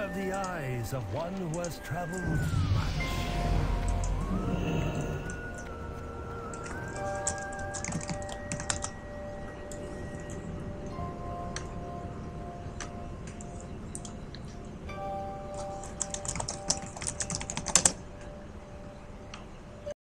have the eyes of one who has traveled much.